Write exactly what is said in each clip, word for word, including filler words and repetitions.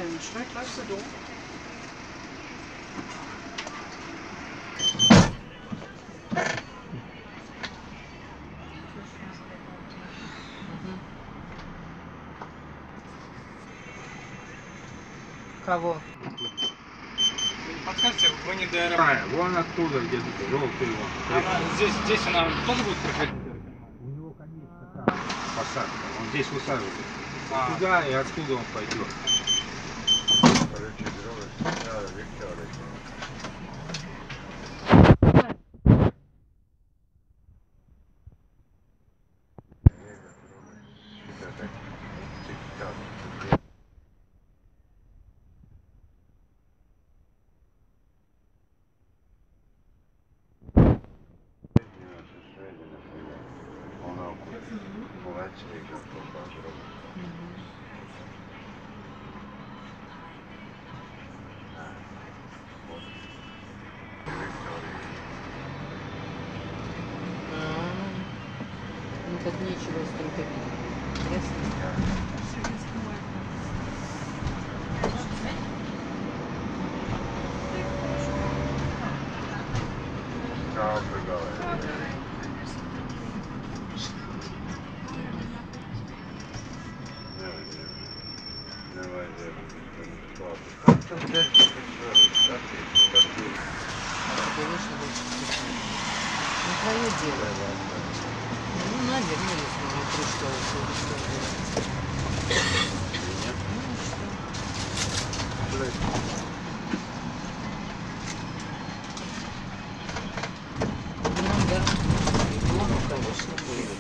Schmeckt gleich so doof. Кого? Подскажите, вы не ДР. Вон оттуда, где желтый его. Она, здесь, здесь она тоже будет проходить? У него, конечно, там посадка. Он здесь высаживается. А. Туда и оттуда он пойдет. Ну тут нечего столько видеть. Ясно? Ну, твое дело. Ну, наверное, если не пришло, то что делать. Ну, да. Плохо, конечно, будет.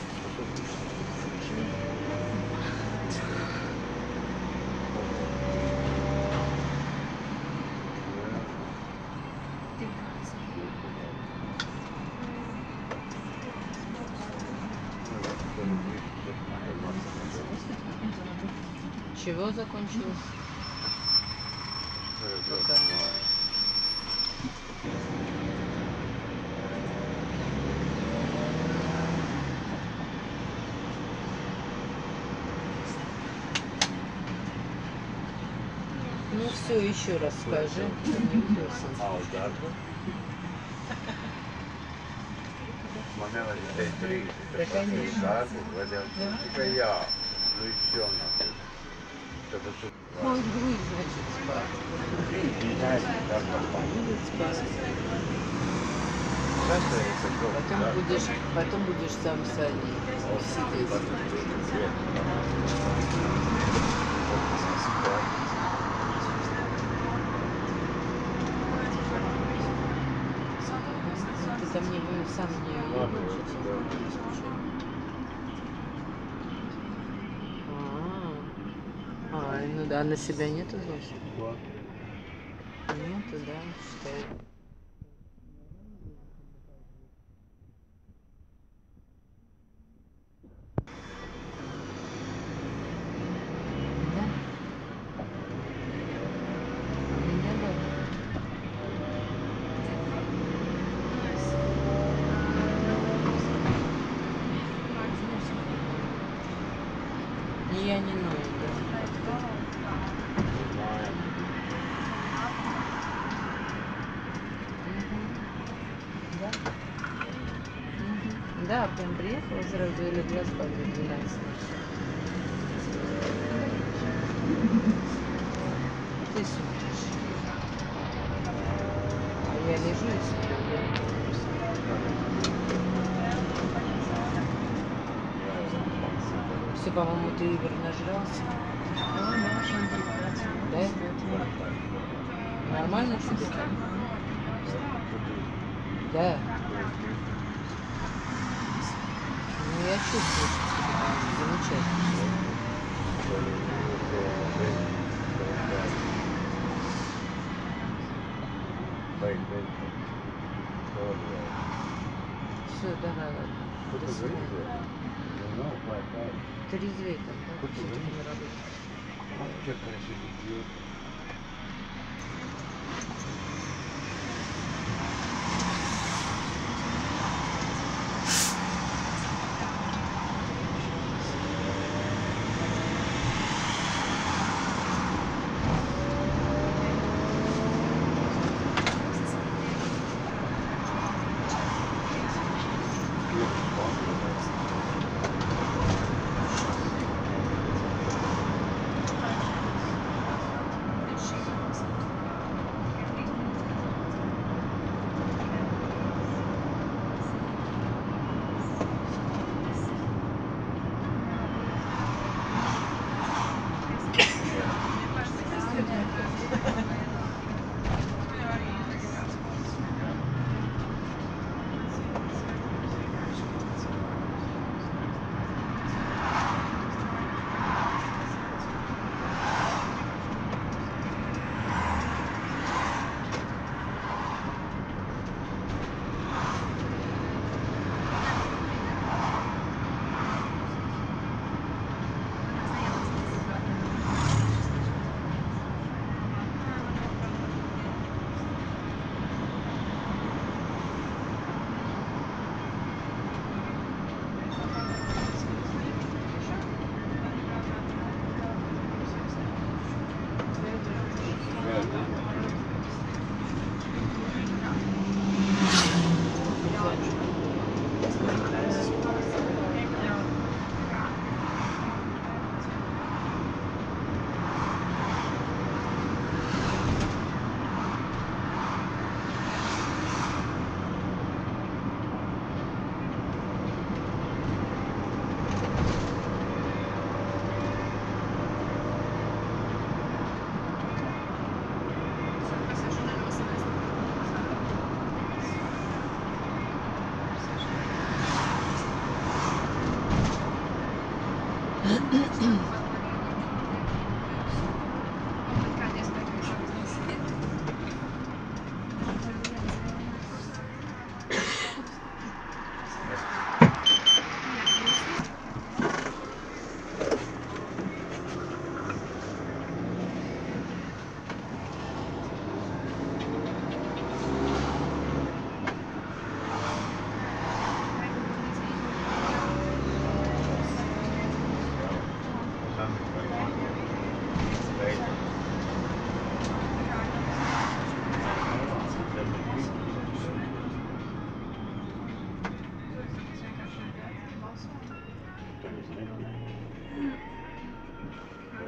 Чего закончилось? Пока. Ну все, еще раз скажи. Да, конечно. Он грудь, значит, спать. Будет спать. Потом будешь, потом будешь сам в саде сидеть. Ты там не, сам не уедешь. А, ну да, на себя нету злости? Нету, да, считаю. Да? У меня да. Я не ною, да. Да? Угу. Да, прям приехала сразу и легла спать в двенадцать. Ты смотришь. А я лежу и сплю. Все, по-моему, ты, Игорь, нажрался. Да? Нормально тебе там? Да. Ну, я чувствую, что тебе там замечательно. Все, давай, ладно. До свидания. Ты резвей там, да? Все таки на работе.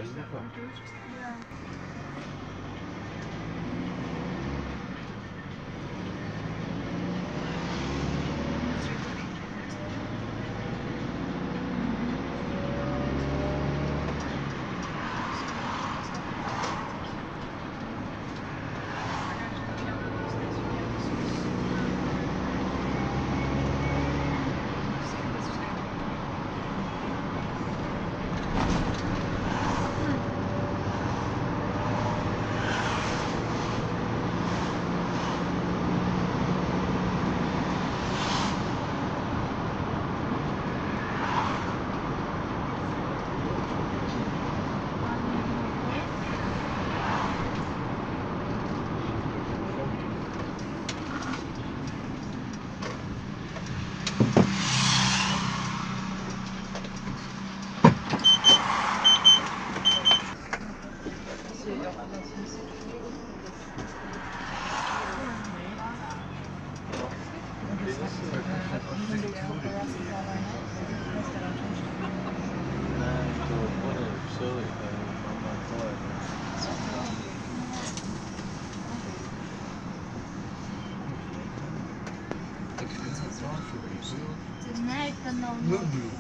Знает канал. Ну, был.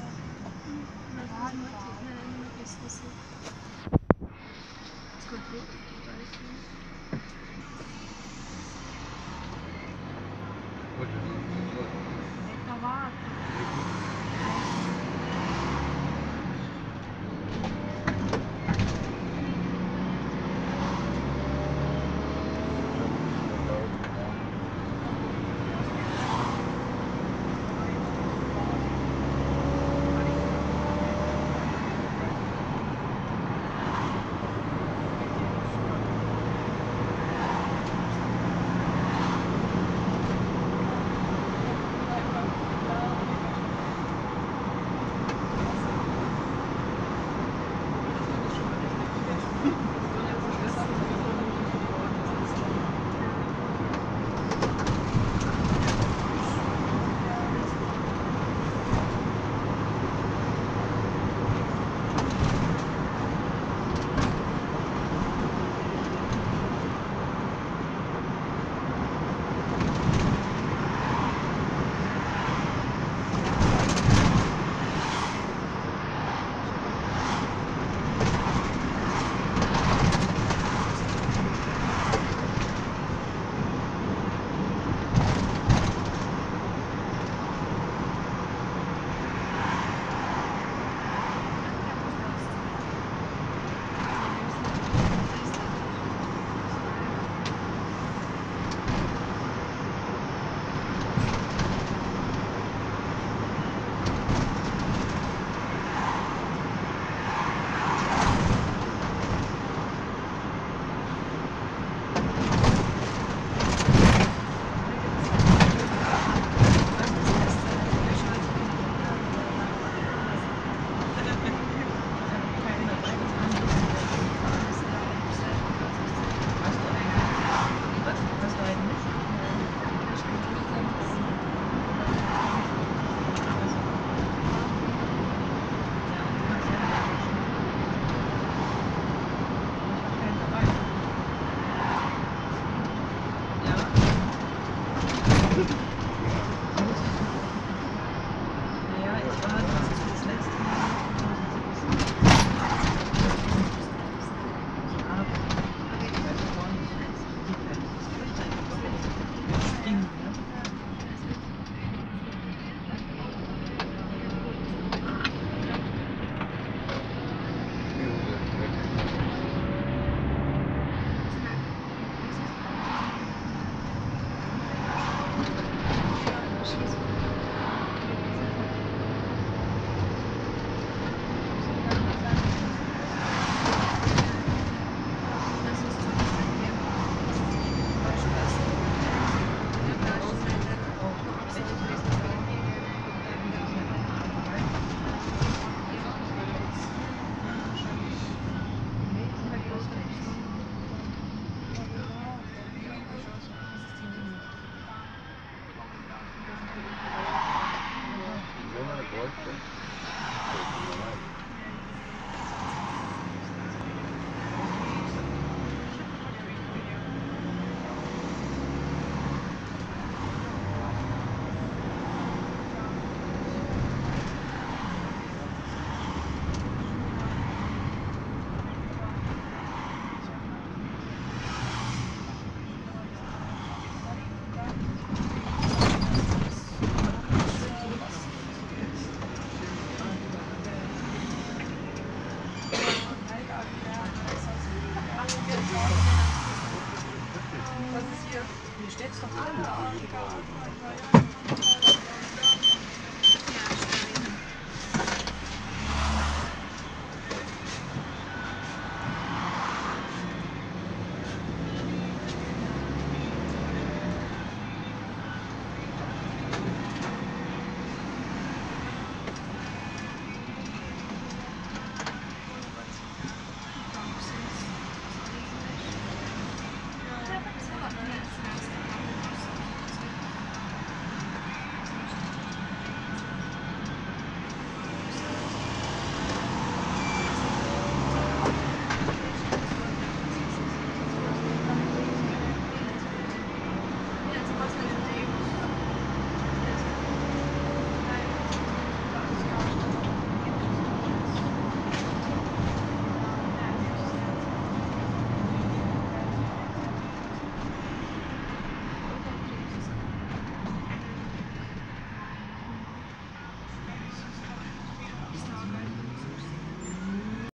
Смотри. Выебал.